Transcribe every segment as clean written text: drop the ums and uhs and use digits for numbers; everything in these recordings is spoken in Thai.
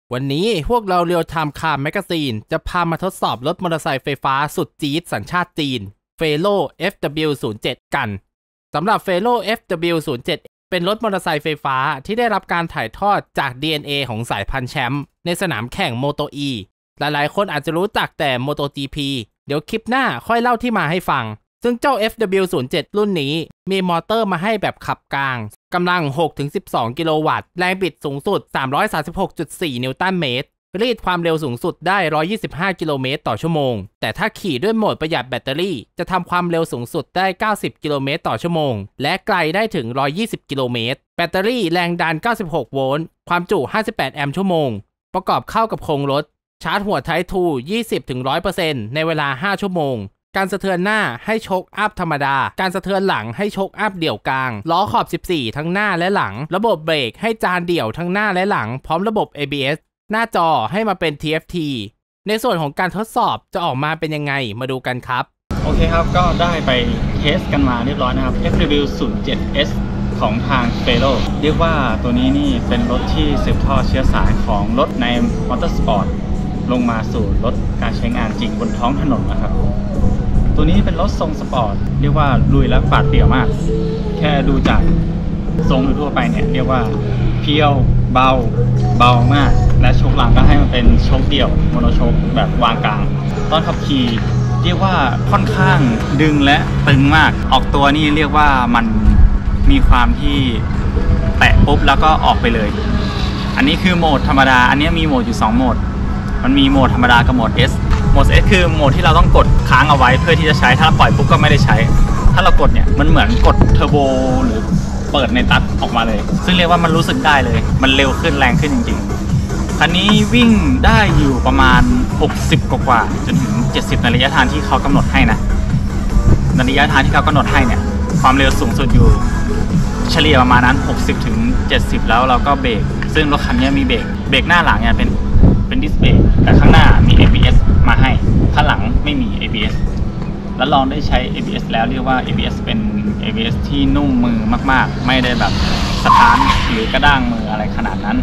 วันนี้พวกเราเรียวไทม์คาร์แมกกาซีนจะพามาทดสอบรถมอเตอร์ไซค์ไฟฟ้าสุดจี๊ดสัญชาติจีน Felo FW07 กันสำหรับ Felo FW07 เป็นรถมอเตอร์ไซค์ไฟฟ้าที่ได้รับการถ่ายทอดจาก DNA ของสายพันธุ์แชมป์ในสนามแข่ง Moto E หลายๆคนอาจจะรู้จักแต่ Moto GP เดี๋ยวคลิปหน้าค่อยเล่าที่มาให้ฟังซึ่งเจ้า FW07 รุ่นนี้มีมอเตอร์มาให้แบบขับกลางกำลัง 6-12 กิโลวัตต์แรงบิดสูงสุด 336.4 นิวตันเมตรรีดความเร็วสูงสุดได้ 125 กิโลเมตรต่อชั่วโมงแต่ถ้าขี่ด้วยโหมดประหยัดแบตเตอรี่จะทำความเร็วสูงสุดได้ 90 กิโลเมตรต่อชั่วโมงและไกลได้ถึง 120 กิโลเมตรแบตเตอรี่แรงดัน 96 โวลต์ความจุ 58 แอมป์ชั่วโมงประกอบเข้ากับโครงรถชาร์จหัว Type 2 20-100% ในเวลา 5 ชั่วโมงการสะเทือนหน้าให้โชคอัพธรรมดาการสะเทือนหลังให้โชคอัพเดี่ยวกลางล้อขอบ 14 ทั้งหน้าและหลังระบบเบรกให้จานเดี่ยวทั้งหน้าและหลังพร้อมระบบ ABS หน้าจอให้มาเป็น TFT ในส่วนของการทดสอบจะออกมาเป็นยังไงมาดูกันครับโอเคครับก็ได้ไปเทสกันมาเรียบร้อยนะครับ FW07S ของทาง Felo เรียกว่าตัวนี้นี่เป็นรถที่สืบทอดเชื้อสายของรถในมอเตอร์สปอร์ตลงมาสู่รถการใช้งานจริงบนท้องถนนนะครับตัวนี้เป็นรถทรงสปอร์ตเรียกว่าลุยและปาดเปรียวมากแค่ดูจากทรงทั่วไปเนี่ยเรียกว่าเพียวเบามากและโชคหลังก็ให้มันเป็นโชคเดี่ยวโมโนโชคแบบวางกลางตอนขับขี่เรียกว่าค่อนข้างดึงและตึงมากออกตัวนี่เรียกว่ามันมีความที่แตะปุ๊บแล้วก็ออกไปเลยอันนี้คือโหมดธรรมดาอันนี้มีโหมดอยู่2โหมดมันมีโหมดธรรมดากับโหมด S โหมด S คือโหมดที่เราต้องกดค้างเอาไว้เพื่อที่จะใช้ถ้าเราปล่อยปุ๊บก็ไม่ได้ใช้ถ้าเรากดเนี่ยมันเหมือนกดเทอร์โบหรือเปิดในตัดออกมาเลยซึ่งเรียกว่ามันรู้สึกได้เลยมันเร็วขึ้นแรงขึ้นจริงๆคันนี้วิ่งได้อยู่ประมาณ60กว่าจนถึง70ในระยะทางที่เขากำหนดให้นะในระยะทางที่เขากำหนดให้เนี่ยความเร็วสูงสุดอยู่เฉลี่ยประมาณนั้น60ถึง70แล้วเราก็เบรกซึ่งรถคันนี้มีเบรกหน้าหลังเนี่ยเป็นดิสเบรกแต่ข้างหน้ามี ABS มาให้ข้างหลังไม่มี ABS แล้วลองได้ใช้ ABS แล้วเรียกว่า ABS เป็น ABS ที่นุ่มมือมากๆไม่ได้แบบสะท้านหรือกระด้างมืออะไรขนาดนั้น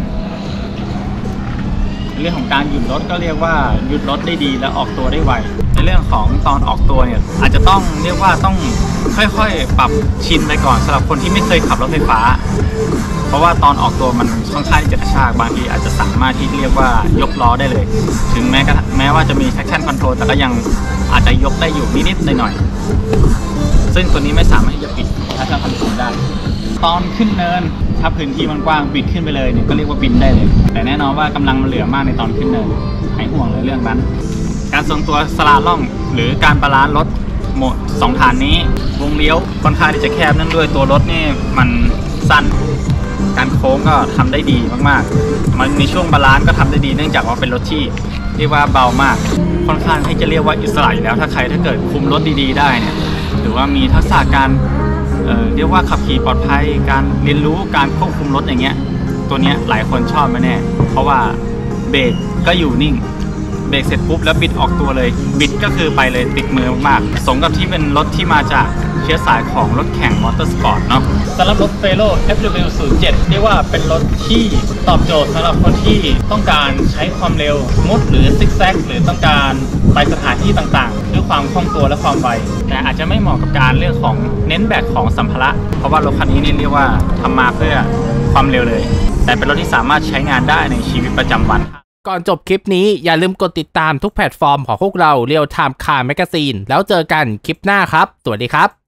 ในเรื่องของการหยุดรถก็เรียกว่าหยุดรถได้ดีและออกตัวได้ไวในเรื่องของตอนออกตัวเนี่ยอาจจะต้องเรียกว่าต้องค่อยๆปรับชินไปก่อนสำหรับคนที่ไม่เคยขับรถไฟฟ้าเพราะว่าตอนออกตัวมันค่อนข้างที่จะกระชากบางทีอาจจะสามารถที่เรียกว่ายกล้อได้เลยถึงแม้ว่าจะมี traction control แต่ก็ยังอาจจะยกได้อยู่นิดๆหน่อยๆซึ่งตัวนี้ไม่สามารถที่จะปิด traction control ได้ตอนขึ้นเนินถ้าพื้นที่มันกว้างบิดขึ้นไปเลยเนี่ยก็เรียกว่าบินได้เลยแต่แน่นอนว่ากำลังมันเหลือมากในตอนขึ้นเนินหายห่วงเลยเรื่องนั้นการทรงตัวสลาล่องหรือการบาลานซ์รถโหมด2ฐานนี้วงเลี้ยวค่อนข้างที่จะแคบนั่นด้วยตัวรถนี่มันสั้นการโค้งก็ทำได้ดีมากๆมันในช่วงบาลานซ์ก็ทำได้ดีเนื่องจากว่าเป็นรถที่เรียกว่าเบามากค่อนข้างที่จะเรียกว่าอิสระอยู่แล้วถ้าเกิดคุมรถดีๆได้เนี่ยหรือว่ามีทักษะการเรียกว่าขับขี่ปลอดภัยการเรียนรู้การควบคุมรถอย่างเงี้ยตัวเนี้ยหลายคนชอบแน่เพราะว่าเบรกก็อยู่นิ่งเบรกเสร็จปุ๊บแล้วบิดออกตัวเลยบิดก็คือไปเลยติดมือมากๆสมกับที่เป็นรถที่มาจากเชื้อสายของรถแข่งมอเตอร์สปอร์ตเนาะสำหรับรถ Felo FW07 เรียกว่าเป็นรถที่ตอบโจทย์สำหรับคนที่ต้องการใช้ความเร็วมุดหรือซิกแซกหรือต้องการไปสถานที่ต่างๆด้วยความคล่องตัวและความไวแต่อาจจะไม่เหมาะกับการเรื่องของเน้นแบกของสัมภาระเพราะว่ารถคันนี้นี่เรียกว่าทำมาเพื่อความเร็วเลยแต่เป็นรถที่สามารถใช้งานได้ในชีวิตประจำวันก่อนจบคลิปนี้อย่าลืมกดติดตามทุกแพลตฟอร์มของพวกเราเรียวไทม์คาร์แมกกาซีนแล้วเจอกันคลิปหน้าครับสวัสดีครับ